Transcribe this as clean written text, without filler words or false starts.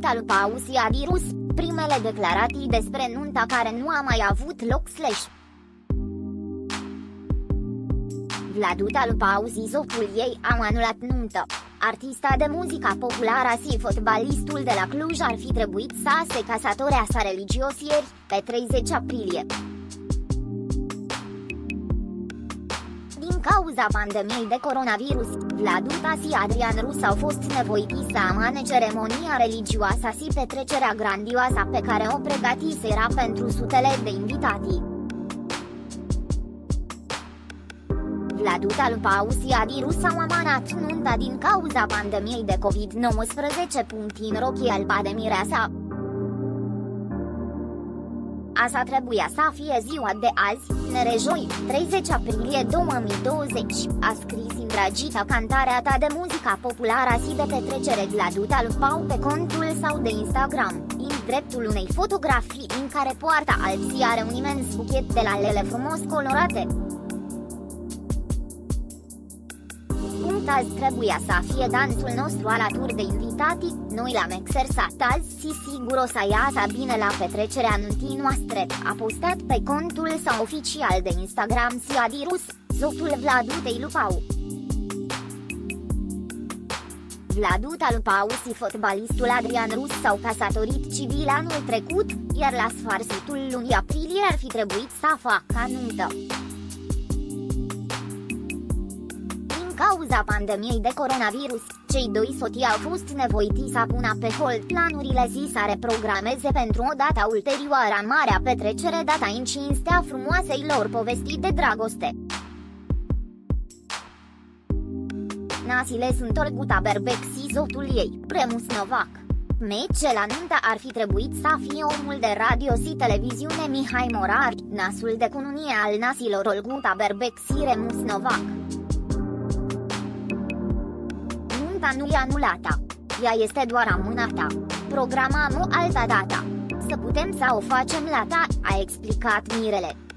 al pauzii Adirus, primele declarații despre nunta care nu a mai avut loc / Vladut al pauzii soțul ei a anulat nuntă. Artista de muzica populară și fotbalistul de la Cluj ar fi trebuit să se căsătorească religios ieri, pe 30 aprilie. Din cauza pandemiei de coronavirus, Vladut și Adrian Rus au fost nevoiți să amâne ceremonia religioasă și petrecerea grandioasă pe care o pregătiseră pentru sutele de invitații. Vladut al pauzii Adirus au amânat nunta din cauza pandemiei de COVID-19. În rochii alba de mireasa. Asta trebuia să fie ziua de azi, nerejoi, 30 aprilie 2020, a scris îndrăgita cântarea ta de muzica populară și de petrecere Vladut al Pau pe contul său de Instagram, în dreptul unei fotografii în care poartă alb și are un imens buchet de lalele frumos colorate. Azi trebuia să fie dansul nostru alături de invitații, noi l-am exersat azi și sigur o să iasă bine la petrecerea nuntii noastre, a postat pe contul său oficial de Instagram și Adirus, soțul Vladutei lui Pau. Vladut al Pau și fotbalistul Adrian Rus s-au căsătorit civil anul trecut, iar la sfârșitul lunii aprilie ar fi trebuit să facă nuntă. Cauza pandemiei de coronavirus, cei doi soții au fost nevoiți să pună pe hold planurile și să reprogrameze pentru o dată ulterioară marea petrecere data în cinstea frumoasei lor povesti de dragoste. Nasile sunt Olguta Berbec și soțul ei, Remus Novac. Mece la nuntă ar fi trebuit să fie omul de radio și televiziune Mihai Morar, nasul de cununie al nasilor Olguta Berbec și Remus Novac. Nu e anulată. Ea este doar amânată. Programăm o altă dată. Să putem să o facem la ta, a explicat Mirele.